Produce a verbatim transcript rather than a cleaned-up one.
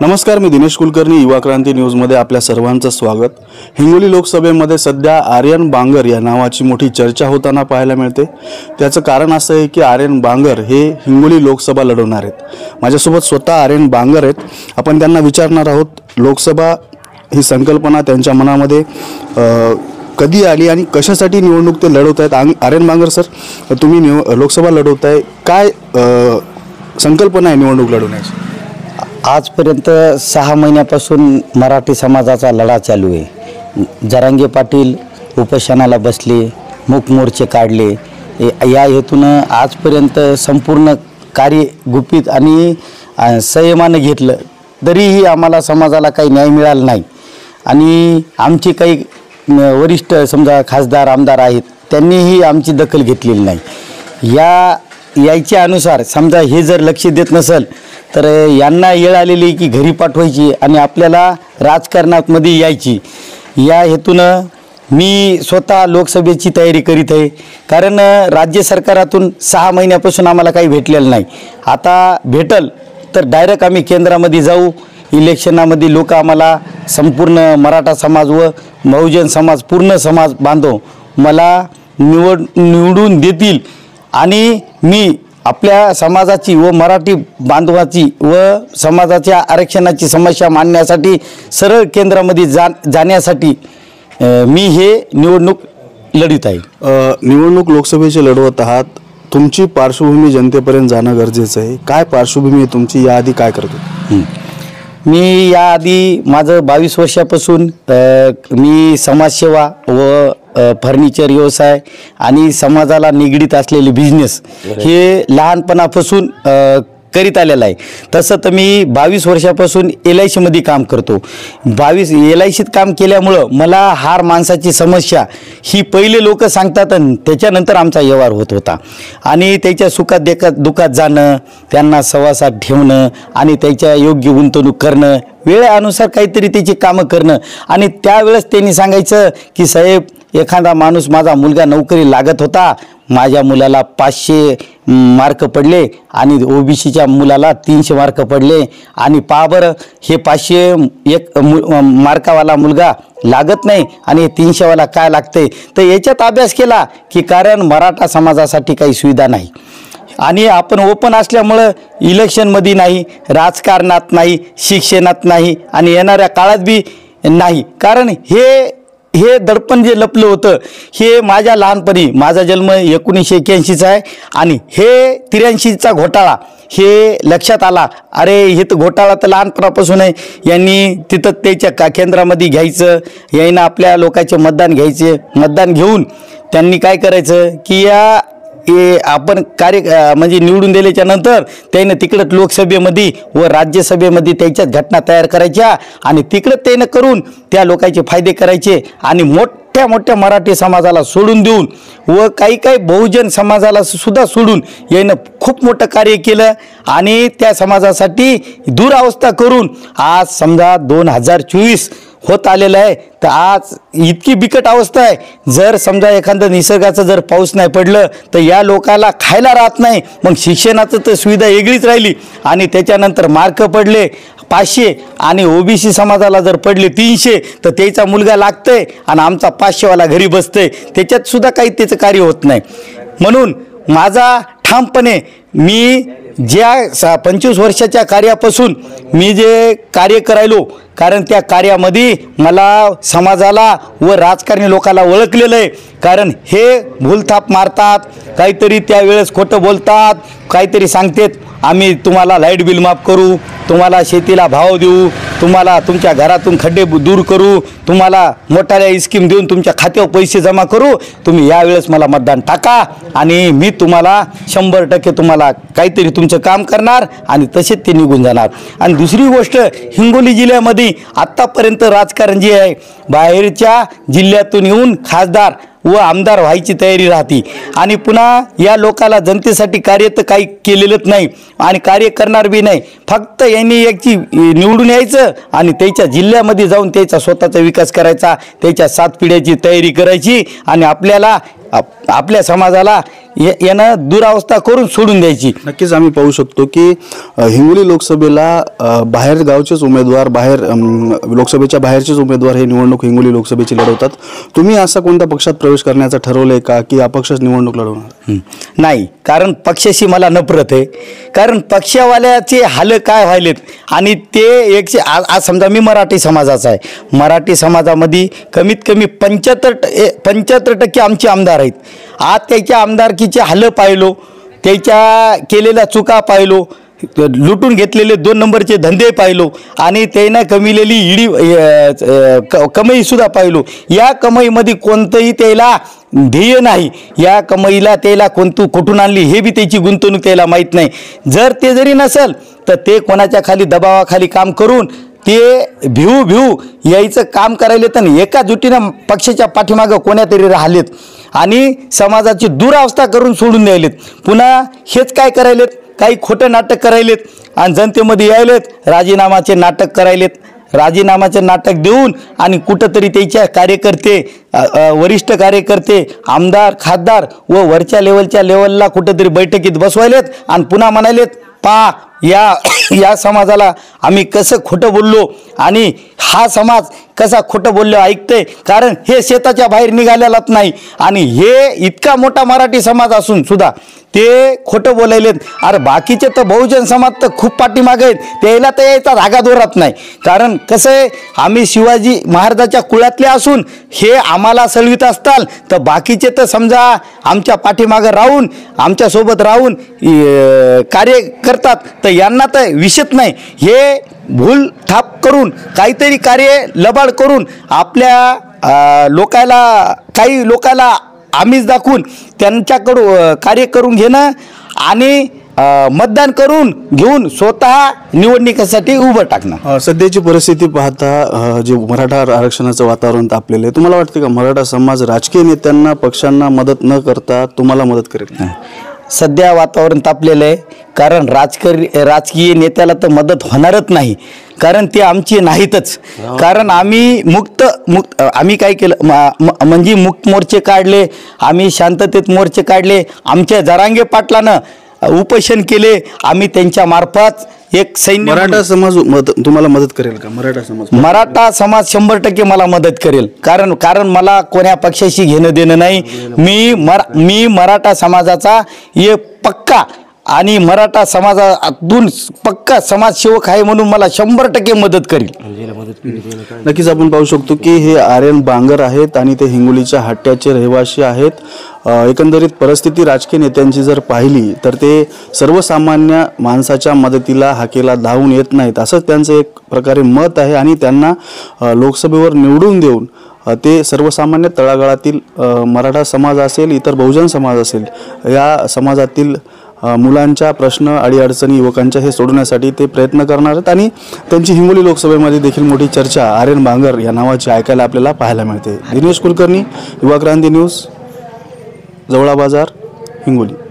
नमस्कार, मी दिनेश कुलकर्णी, युवा क्रांती न्यूजमध्ये आपल्या सर्वांचं स्वागत। हिंगोली लोकसभेमध्ये सध्या आर्यन बांगर या नावाची मोठी चर्चा होताना पाहायला मिळते। त्याचं कारण असं आहे की आर्यन बांगर हे हिंगोली लोकसभा लढवणार आहेत। माझ्यासोबत स्वतः आर्यन बांगर आहेत। आपण त्यांना विचारणार आहोत लोकसभा ही संकल्पना त्यांच्या मनामध्ये कधी आली आणि कशासाठी निवडणूक ते लढवत आहेत। आर्यन बांगर सर, तुम्ही निव लोकसभा लढवताय, काय संकल्पना आहे निवडणूक लढवण्याची? आजपर्यंत सहा महिन्यापासून मराठी समाजाचा लढा चालू आहे। जरांगे पाटील उपोषणाला बसले, मूक मोर्चे काढले, या हेतूनं आजपर्यंत संपूर्ण कार्य गुपित आणि संयमाने घेतलं, तरीही आम्हाला समाजाला काही न्याय मिळाला नाही। आणि आमची काही वरिष्ठ समजा खासदार आमदार आहेत, त्यांनीही आमची दखल घेतलेली नाही। या याच्या अनुसार समजा हे जर लक्ष देत नसेल तर यांना येळ आलेली की घरी पाठवायची आणि आपल्याला राजकारणात मध्ये यायची। या हेतूनं मी स्वतः लोकसभेची तयारी करीत आहे, कारण राज्य सरकारातून सहा महिन्यापासून आम्हाला काही भेटलेलं नाही। आता भेटल तर डायरेक्ट आम्ही केंद्रामध्ये जाऊ, इलेक्शनामध्ये लोक आम्हाला संपूर्ण मराठा समाज व बहुजन समाज पूर्ण समाज बांधव मला निवड निवडून देतील आणि मी आपल्या समाजाची व मराठी बांधवाची व समाजाच्या आरक्षणाची समस्या मांडण्यासाठी सरळ केंद्रामध्ये जा जाण्यासाठी मी हे निवडणूक लढवत आहे। निवडणूक लोकसभेची लढवत आहात, तुमची पार्श्वभूमी जनतेपर्यंत जाणं गरजेचं आहे। काय पार्श्वभूमी आहे तुमची, याआधी काय करतो? मी याआधी माझं बावीस वर्षापासून मी समाजसेवा व फर्निचर व्यवसाय आणि समाजाला निगडीत असलेले बिझनेस हे लहानपणापासून करीत आलेला आहे। तसं तर मी बावीस वर्षापासून एल आय सीमध्ये काम करतो। बावीस एल आय सीत काम केल्यामुळं मला हार माणसाची समस्या ही पहिले लोक सांगतात आणि त्याच्यानंतर आमचा व्यवहार होत होता। आणि त्याच्या सुखात देखात दुखात जाणं, त्यांना सवासात ठेवणं आणि त्याच्या योग्य गुंतवणूक करणं, वेळेनुसार काहीतरी त्याची कामं करणं। आणि त्यावेळेस त्यांनी सांगायचं की साहेब, एखादा माणूस, माझा मुलगा नोकरी लागत होता, माझ्या मुलाला पाचशे मार्क पडले आणि ओबीसीच्या मुलाला तीनशे मार्क पडले, आणि पहा बरं हे पाचशे एक मार्कावाला मुलगा लागत नाही आणि तीनशेवाला काय लागतंय। तर याच्यात अभ्यास केला की कारण मराठा समाजासाठी काही सुविधा नाही आणि आपण ओपन असल्यामुळं इलेक्शनमध्ये नाही, राजकारणात नाही, शिक्षणात नाही आणि येणाऱ्या काळात बी नाही। कारण हे हे दडपण जे लपलं होतं हे माझ्या लहानपणी, माझा जन्म एकोणीसशे एक्क्याऐंशीचा आहे आणि हे त्र्याऐंशीचा घोटाळा हे लक्षात आला। अरे हे तर घोटाळा तर लहानपणापासून आहे, यांनी तिथं त्याच्या का केंद्रामध्ये घ्यायचं, यांना आपल्या लोकांचे मतदान घ्यायचे, मतदान घेऊन त्यांनी काय करायचं की या हे आपण कार्य म्हणजे निवडून दिल्याच्या नंतर त्यानं तिकडं लोकसभेमध्ये व राज्यसभेमध्ये त्याच्यात घटना तयार करायच्या आणि तिकडं त्यानं करून त्या लोकांचे फायदे करायचे आणि मोठ्या मोठ्या मराठी समाजाला सोडून देऊन व काही काही बहुजन समाजाला सुद्धा सोडून यानं खूप मोठं कार्य केलं आणि त्या समाजासाठी दुरावस्था करून आज समजा दोन हजार चोवीस होत आलेलं आहे। तर आज इतकी बिकट अवस्था आहे, जर समजा एखादं निसर्गाचं जर पाऊस नाही पडलं तर या लोकाला खायला राहत नाही। मग शिक्षणाचं तर सुविधा वेगळीच राहिली आणि त्याच्यानंतर मार्क पडले पाचशे आणि ओबीसी समाजाला जर पडले तीनशे तर त्याचा मुलगा लागतंय आणि आमचा पाचशेवाला घरी बसतंय, त्याच्यात सुद्धा काही त्याचं कार्य होत नाही। म्हणून माझा ठामपणे मी ज्या सा पंचवीस वर्षाच्या कार्यापासून मी जे कार्य करायलो, कारण त्या कार्यामध्ये मला समाजाला व राजकारणी लोकांना ओळखलेलं आहे। कारण हे भूलथाप मारतात, काहीतरी त्यावेळेस खोटं बोलतात, काहीतरी सांगतात आम्ही तुम्हाला लाईट बिल माफ करू, तुम्हाला शेतीला भाव देऊ, तुम्हाला तुमच्या घरातून खड्डे दूर करू, तुम्हाला मोठ्या स्कीम देऊन तुमच्या खात्यावर पैसे जमा करू, तुम्ही यावेळेस मला मतदान टाका आणि मी तुम्हाला शंभर टक्के तुम्हाला काहीतरी तुमचं काम करणार आणि तसेच ते निघून जाणार। आणि दुसरी गोष्ट, हिंगोली जिल्ह्यामध्ये आत्तापर्यंत राजकारण जे आहे बाहेरच्या जिल्ह्यातून येऊन खासदार व आमदार व्हायची तयारी राहते आणि पुन्हा या लोकाला जनतेसाठी कार्य तर काही केलेलंच नाही आणि कार्य करणार बी नाही। फक्त यांनी याची निवडून यायचं आणि त्याच्या जिल्ह्यामध्ये जाऊन त्याचा स्वतःचा विकास करायचा, त्याच्या सात पिढ्याची तयारी करायची आणि आपल्याला आपल्या समाजाला या- यानं दुरावस्था करून सोडून द्यायची. नक्कीच आम्ही पाहू शकतो की अ, हिंगोली लोकसभेला अ, बाहेर गावचेच उमेदवार बाहेर अम, लोकसभेच्या बाहेरचेच उमेदवार हे निवडणूक हिंगोली लोकसभेची लढवतात. तुम्ही असा कोणत्या पक्षात प्रवेश करण्याचं ठरवलंय का की अपक्षच निवडणूक लढवणार? हं. नाही, कारण पक्षाशी मला नफरत आहे. कारण पक्षवाल्याचे हाल काय व्हायलेत आणि ते एकशे आज आज समजा मी मराठी समाजाचा आहे. मराठी समाजामध्ये कमीत कमी पंच्याहत्तर पंच्याहत्तर टक्के आमचे आमदार आहेत. आज त्याच्या आमदारकीचे हाल पाहिलो, त्याच्या केलेल्या चुका पाहिलो, लुटून घेतलेले दोन नंबरचे धंदे पाहिलो आणि त्यानं कमिलेली इडी कमाईसुद्धा पाहिलो. या कमाईमध्ये कोणतंही त्याला ध्येय नाही. या कमाईला त्याला कोणतं कुठून आणली हे बी त्याची गुंतवणूक त्याला माहीत नाही. जर ते जरी नसेल तर ते कोणाच्या खाली दबावाखाली काम करून ते भिऊ भिऊ यायचं काम करायले तर एका जुटीनं पक्षाच्या पाठीमागं कोण्यातरी राहिलेत आणि समाजाची दुरावस्था करून सोडून द्यायलेत. पुन्हा हेच काय करायलेत, काही खोटं नाटक करायलेत आणि जनतेमध्ये यायलेत, राजीनामाचे नाटक करायलेत. राजीनामाचे नाटक देऊन आणि कुठंतरी त्याच्या कार्यकर्ते वरिष्ठ कार्यकर्ते आमदार खासदार व वरच्या लेवलच्या लेवलला कुठंतरी बैठकीत बसवायलेत आणि पुन्हा म्हणालेत पा या या समाजाला आम्ही कसं खोटं बोललो आणि हा समाज कसा खोटं बोललो ऐकतंय. कारण हे शेताच्या बाहेर निघालेलाच नाही आणि हे इतका मोठा मराठी समाज असून सुद्धा ते खोटं बोलायलेत. अरे बाकीचे तर बहुजन समाज तर खूप पाठीमागे आहेत, त्याला तर यायचा धागा दोरत नाही. कारण कसं आहे, आम्ही शिवाजी महाराजाच्या कुळातले असून हे आम्हाला सलवित असताल तर बाकीचे तर समजा आमच्या पाठीमागं राहून आमच्यासोबत राहून कार्य करतात तर यांना तर विषयच नाही. हे भूल थाप करून काहीतरी कार्य लबाड करून आपल्या लोकाला काही लोकाला आमिष दाखवून त्यांच्याकडून कार्य करून घेणं आणि मतदान करून घेऊन स्वतः निवडणुकीसाठी उभं टाकणं. सध्याची परिस्थिती पाहता जे मराठा आरक्षणाचं वातावरण तापलेलं आहे, तुम्हाला वाटतं का मराठा समाज राजकीय नेत्यांना पक्षांना मदत न करता तुम्हाला मदत करेल? सध्या वातावरण तापलेलं आहे. कारण राजकीय राजकीय नेत्याला तर मदत होणारच नाही, कारण ते आमचे नाहीतच. कारण आम्ही मुक्त मुक्त आम्ही काय केलं म्हणजे मुक्त मोर्चे काढले, आम्ही शांततेत मोर्चे काढले, आमच्या जरांगे पाटलानं उपोषण केले. आम्ही त्यांच्या मार्फत एक सैन्य मराठा समाज तुम्हाला मदत करेल का? मराठा समाज मराठा समाज शंभर टक्के मला मदत करेल. कारण कारण मला कोण्या पक्षाशी घेणं देणं नाही. मी मरा मी मराठा समाजाचा हे पक्का आणि मराठा समाजातून पक्का समाजसेवक आहे म्हणून मला शंभर टक्के मदत करेल. नक्कीच आपण पाहू शकतो की हे आर्यन बांगर आहेत आणि ते हिंगोलीच्या हट्ट्याचे रहिवासी आहेत. एकंदरीत परिस्थिती राजकीय नेत्यांची जर पाहिली तर ते सर्वसामान्य माणसाच्या मदतीला हाकेला धावून येत नाहीत असं त्यांचं एक प्रकारे मत आहे आणि त्यांना लोकसभेवर निवडून देऊन ते सर्वसामान्य तळागाळातील मराठा समाज असेल, इतर बहुजन समाज असेल, या समाजातील मुलांच्या प्रश्न अडीअडचणी युवकांच्या हे सोडवण्यासाठी ते प्रयत्न करणार आहेत आणि त्यांची हिंगोली लोकसभेमध्ये देखील मोठी चर्चा आर्यन बांगर या नावाची ऐकायला आपल्याला पाहायला मिळते. दिनेश कुलकर्णी, युवा क्रांती न्यूज, जवळा बाजार, हिंगोली.